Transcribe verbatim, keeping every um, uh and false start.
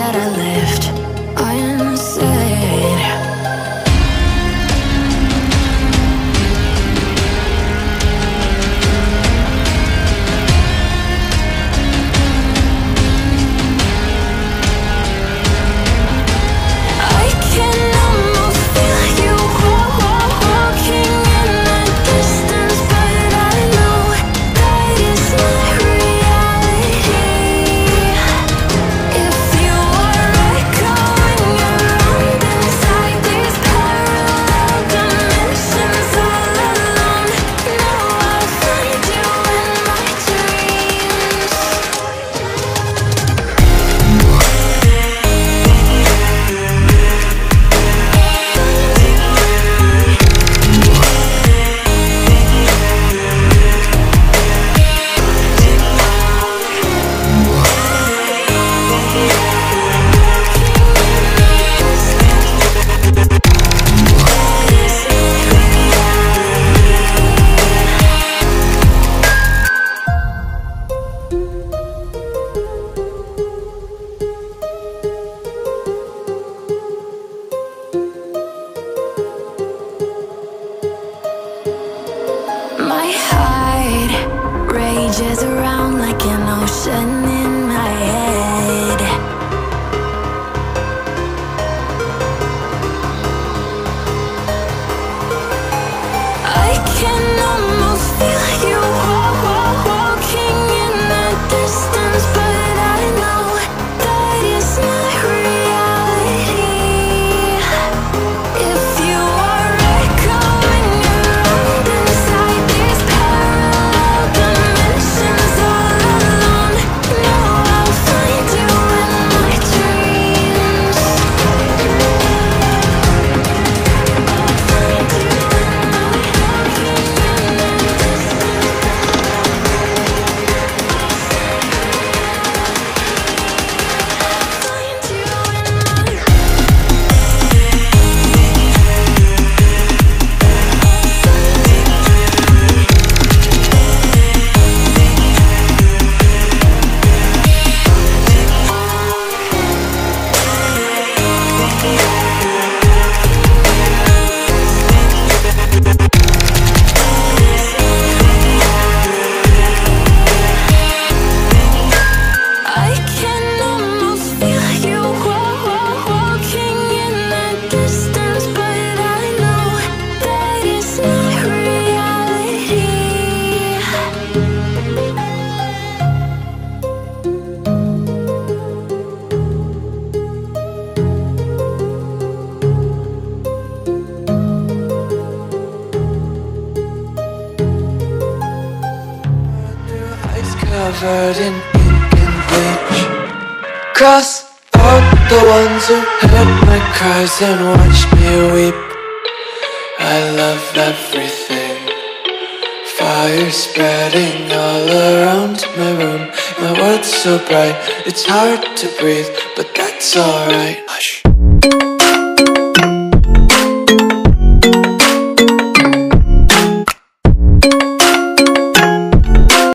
that I left unsaid. I can almost feel you walking in the distance, but I know that it's not reality. If you are echoing around inside these parallel dimensions all alone, now I'll find you in my dreams. My heart rages around like an ocean in my head. I can almost feel you walking in the distance, but I know that it's not reality. If you are echoing around inside these parallel dimensions all alone, now I'll find you in my dreams. I'll find you in my walking in the distance. Find you in my I can almost feel you walking in the distance, but I know that it's not reality. Eyes covered in ink and bleach. Cross out the ones who heard my cries and watched me weep. I love everything. Fire spreading all around my room. My world's so bright, it's hard to breathe, but that's alright. Hush.